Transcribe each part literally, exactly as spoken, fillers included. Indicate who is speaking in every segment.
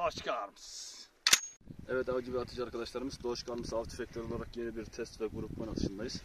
Speaker 1: Dogearms. Evet avcı ve atıcı arkadaşlarımız, Dogearms av tüfekleri olarak yeni bir test ve grupman atışındayız.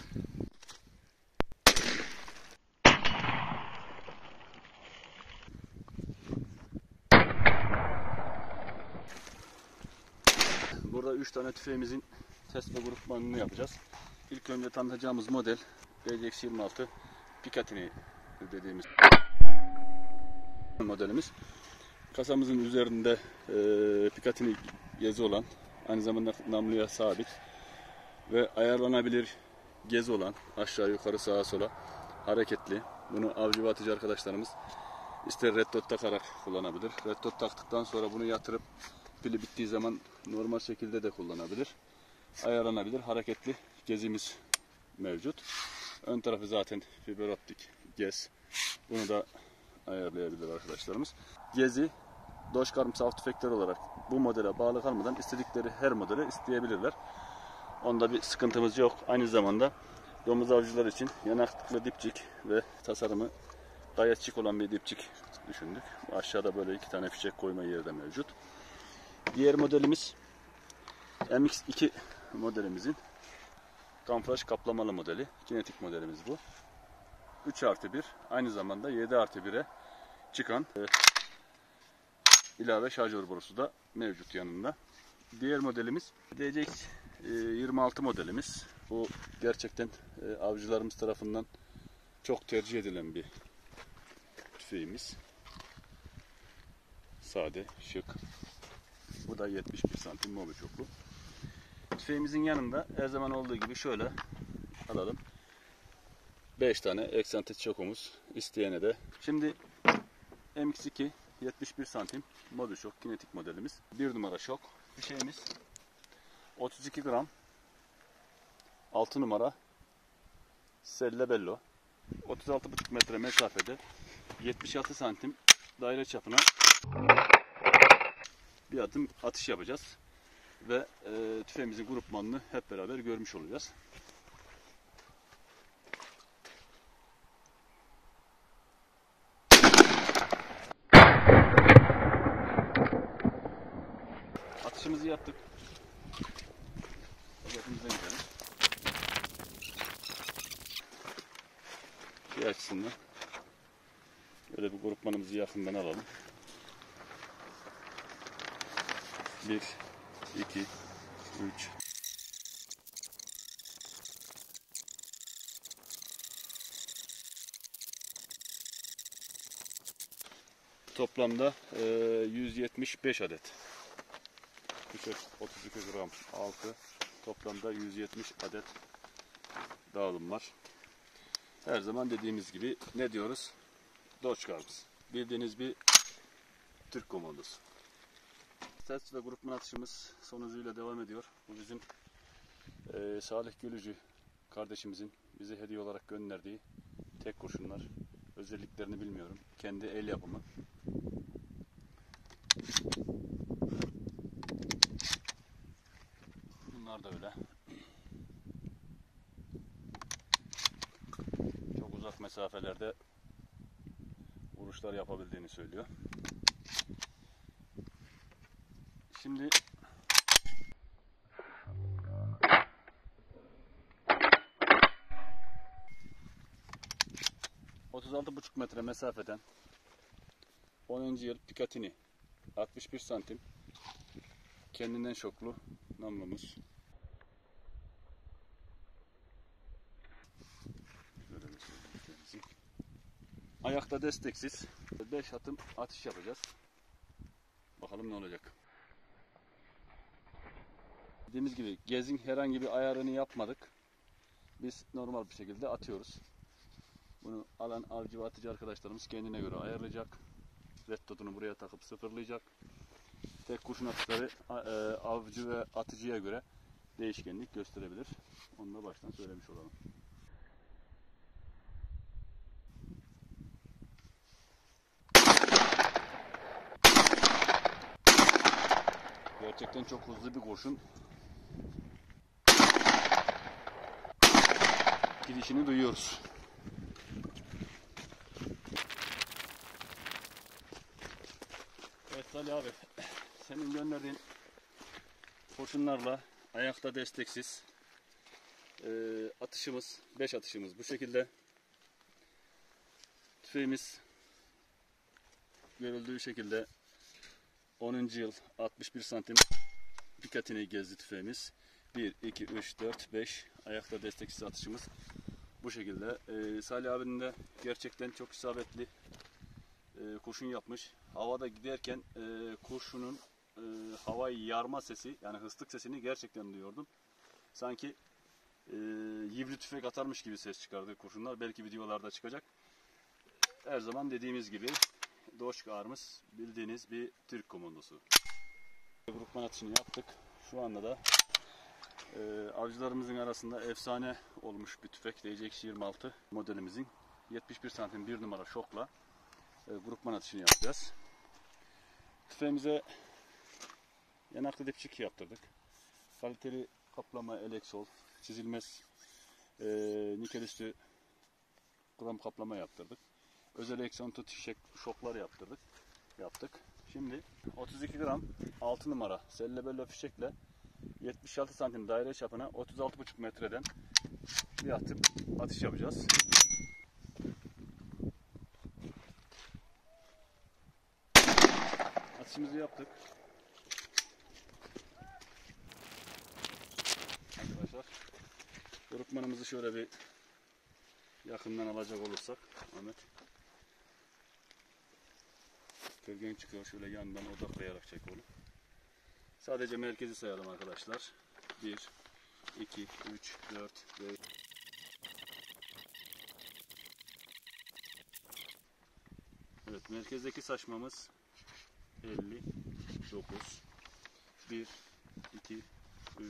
Speaker 1: Burada üç tane tüfeğimizin test ve grupmanını yapacağız. İlk önce tanıtacağımız model B C X yirmi altı Picatinny dediğimiz modelimiz. Kasamızın üzerinde e, Picatinny gezi olan, aynı zamanda namluya sabit ve ayarlanabilir gezi olan, aşağı yukarı sağa sola hareketli. Bunu avcı ve atıcı arkadaşlarımız ister red dot takarak kullanabilir. Red dot taktıktan sonra bunu yatırıp pili bittiği zaman normal şekilde de kullanabilir. Ayarlanabilir hareketli gezimiz mevcut. Ön tarafı zaten fiber optik gez. Bunu da ayarlayabilir arkadaşlarımız. Gezi Dogearms av tüfekleri olarak bu modele bağlı kalmadan istedikleri her modele isteyebilirler. Onda bir sıkıntımız yok. Aynı zamanda domuz avcılar için yanaklıklı dipçik ve tasarımı gayet şık olan bir dipçik düşündük. Aşağıda böyle iki tane fişek koyma yeri de mevcut. Diğer modelimiz M X iki modelimizin kamuflaj kaplamalı modeli. Kinetik modelimiz bu. üç artı bir, aynı zamanda yedi artı bire çıkan e, ilave şarjör borusu da mevcut yanında. Diğer modelimiz D C X yirmi altı modelimiz. Bu gerçekten e, avcılarımız tarafından çok tercih edilen bir tüfeğimiz. Sade, şık. Bu da yetmiş bir santim mobil çoklu. Tüfeğimizin yanında her zaman olduğu gibi şöyle alalım. beş tane eksantrik çokumuz isteyene de. Şimdi M X iki yetmiş bir santim mobil şok kinetik modelimiz. bir numara şok. Fişeğimiz otuz iki gram. altı numara Selle Bello. otuz altı buçuk metre mesafede yetmiş altı santim daire çapına bir adım atış yapacağız. Ve e, tüfeğimizin grupmanını hep beraber görmüş olacağız. Atışımızı yaptık. Hedefimize gidelim. Şey açısından böyle bir grupmanımızı yakından alalım. bir, iki, üç. Toplamda e, yüz yetmiş beş adet. otuz iki gram altı. Toplamda yüz yetmiş adet dağılım var. Her zaman dediğimiz gibi ne diyoruz? Dogearms. Bildiğiniz bir Türk komandosu. Test ve grupman atışımız son hızıyla devam ediyor. Bu bizim e, Salih Gülücü kardeşimizin bize hediye olarak gönderdiği tek kurşunlar. Özelliklerini bilmiyorum. Kendi el yapımı. Bunlar da öyle. Çok uzak mesafelerde vuruşlar yapabildiğini söylüyor. Şimdi otuz altı buçuk metre mesafeden onuncu yıl Picatinny altmış bir santim kendinden şoklu namlumuz. Ayakta desteksiz beş atım atış yapacağız. Bakalım ne olacak. Dediğimiz gibi gezin herhangi bir ayarını yapmadık. Biz normal bir şekilde atıyoruz. Bunu alan avcı ve atıcı arkadaşlarımız kendine göre ayarlayacak. Red dot'unu buraya takıp sıfırlayacak. Tek kurşun atışları avcı ve atıcıya göre değişkenlik gösterebilir. Onu da baştan söylemiş olalım. Gerçekten çok hızlı bir kurşun. Girişini duyuyoruz. Evet Salih abi, senin gönderdiğin kurşunlarla ayakta desteksiz e, atışımız, beş atışımız bu şekilde. Tüfeğimiz görüldüğü şekilde onuncu yıl altmış bir santim pikatini gezdi tüfeğimiz. bir, iki, üç, dört, beş ayakta desteksiz atışımız bu şekilde. Ee, Salih abinin de gerçekten çok isabetli e, kurşun yapmış. Havada giderken e, kurşunun e, havayı yarma sesi, yani hıstık sesini gerçekten duyuyordum. Sanki e, yivli tüfek atarmış gibi ses çıkardı kurşunlar. Belki videolarda çıkacak. Her zaman dediğimiz gibi Doşkar'ımız bildiğiniz bir Türk komandosu. Grupman atışını yaptık. Şu anda da e, avcılarımızın arasında efsane olmuş bir tüfek D C X yirmi altı modelimizin yetmiş bir santim bir numara şokla e, grupman atışını yapacağız. Tüfeğimize yanaklı dipçik yaptırdık. Kaliteli kaplama eleksol, çizilmez e, nikel üstü gram kaplama yaptırdık. Özel eksantı fişek şoklar yaptırdık. Yaptık. Şimdi otuz iki gram altı numara sellebello fişekle yetmiş altı santim daire çapına otuz altı buçuk metreden bir atıp atış yapacağız. Atışımızı yaptık. Arkadaşlar, grupmanımızı şöyle bir yakından alacak olursak Ahmet. Gölgen çıkıyor, şöyle yandan odaklayarak çek onu. Sadece merkezi sayalım arkadaşlar. bir, iki, üç, dört, beş. Evet, merkezdeki saçmamız elli dokuz. bir, iki, üç.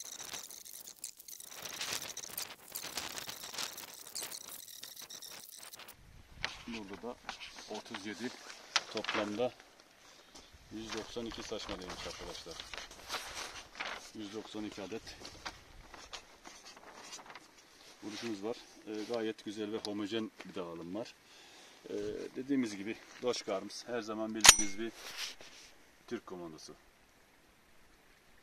Speaker 1: Burada da otuz yedi. Toplamda yüz doksan iki saçma demiş arkadaşlar. yüz doksan iki adet vuruşumuz var. E, gayet güzel ve homojen bir dağılım var. E, dediğimiz gibi Doşkar'ımız her zaman bildiğiniz bir Türk komandosu.